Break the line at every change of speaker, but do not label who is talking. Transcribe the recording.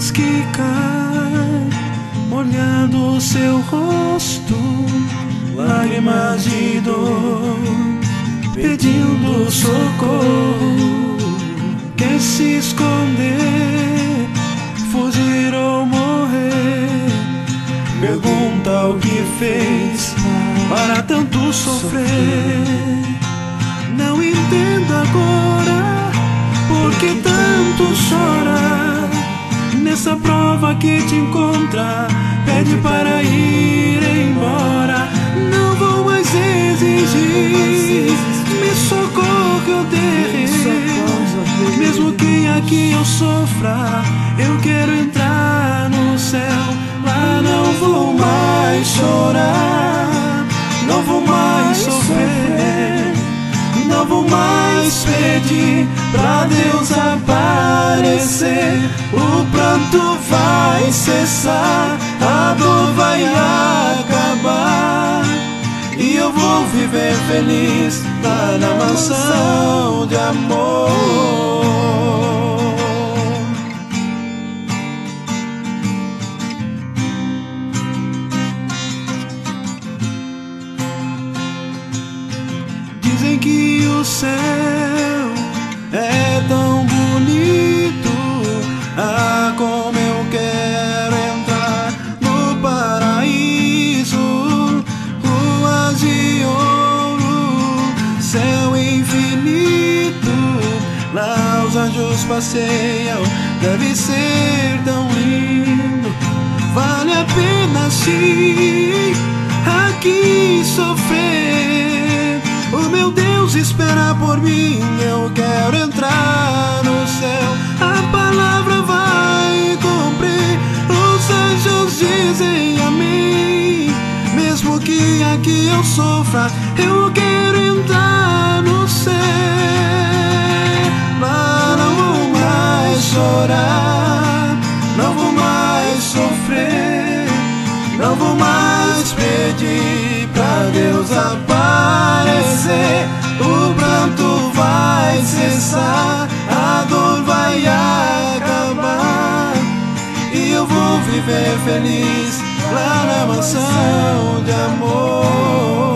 lágrimas que caem molhando seu rosto, lágrimas de dor pedindo socorro. Quer se esconder, fugir ou morrer? Pergunta o que fez para tanto sofrer. Não entendo agora por que tanto chora. Nessa prova que te encontra, pede para ir embora. Não vou mais exigir, me socorre, eu derrei. Mesmo que aqui eu sofra, eu quero entrar no céu. Lá não vou mais chorar, não vou mais sofrer, não vou mais pedir pra Deus aparecer. O pranto vai cessar, a dor vai acabar, e eu vou viver feliz lá na mansão de amor. Dizem que o céu é tão bonito, ah, como eu quero entrar no paraíso. Ruas de ouro, céu infinito, lá os anjos passeiam, deve ser tão lindo. Vale a pena sim aqui sofrer. O meu Deus espera por mim, eu quero entrar no céu. A palavra vai cumprir, os anjos dizem amém. Mesmo que aqui eu sofra, eu quero entrar no céu. Lá não vou mais chorar, não vou mais sofrer, não vou mais pedir pra Deus aparecer. O pranto vai cessar, a dor vai acabar, e eu vou viver feliz lá na mansão de amor.